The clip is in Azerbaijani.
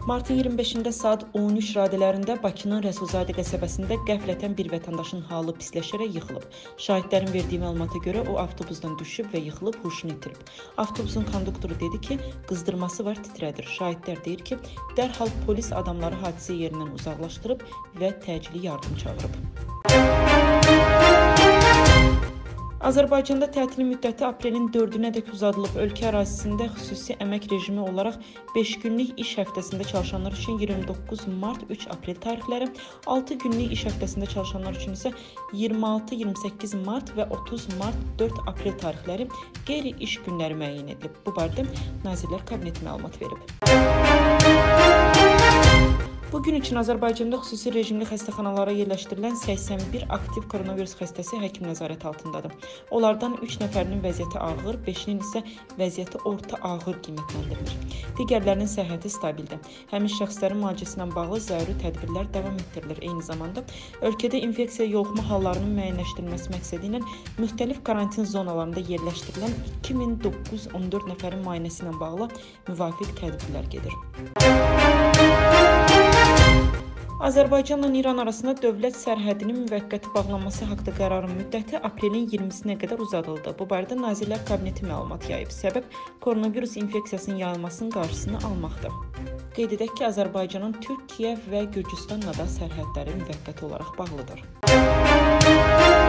Martın 25-də saat 13 radələrində Bakının Rəsulzadə qəsəbəsində qəflətən bir vətəndaşın halı pisləşərək yıxılıb. Şahidlərin verdiyi məlumata görə o avtobusdan düşüb və yıxılıb, huşunu itirib. Avtobusun konduktoru dedi ki, qızdırması var, titrədir. Şahidlər deyir ki, dərhal polis adamları hadisə yerindən uzaqlaşdırıb və təcili yardım çağırıb. Azərbaycanda tətilin müddəti aprelin 4-ədək uzadılıb. Ölkə ərazisində xüsusi əmək rejimi olaraq 5 günlük iş həftəsində çalışanlar üçün 29 mart 3 aprel tarixləri, 6 günlük iş həftəsində çalışanlar üçün isə 26-28 mart və 30 mart 4 aprel tarixləri qeyri-iş günləri müəyyən edilib. Bu barədə Nazirlər Kabineti məlumat verib. Bugün üçün Azərbaycanda xüsusi rejimli xəstəxanalara yerləşdirilən 81 aktiv koronavirus xəstəsi həkim nəzarət altındadır. Onlardan 3 nəfərinin vəziyyəti ağır, 5-nin isə vəziyyəti orta ağır qiymətləndirilir. Digərlərinin səhhəti stabildir. Həmin şəxslərin müalicəsi ilə bağlı zəruri tədbirlər davam etdirilir. Eyni zamanda ölkədə infeksiya yoluxma hallarının müəyyənləşdirilməsi məqsədi ilə müxtəlif karantin zonalarında yerləşdirilən 2914 nəfərin müayinəsi ilə bağlı müvafiq tədbirlər gedir. Azərbaycanla İran arasında dövlət sərhədinin müvəqqəti bağlanması haqqında qərarın müddəti aprelin 20-sinə qədər uzadıldı. Bu barədə Nazirlər Kabineti məlumat yayıb. Səbəb koronavirus infeksiyasının yayılmasının qarşısını almaqdır. Qeyd edək ki, Azərbaycanın Türkiyə və Gürcüstanla da sərhədləri müvəqqəti olaraq bağlıdır.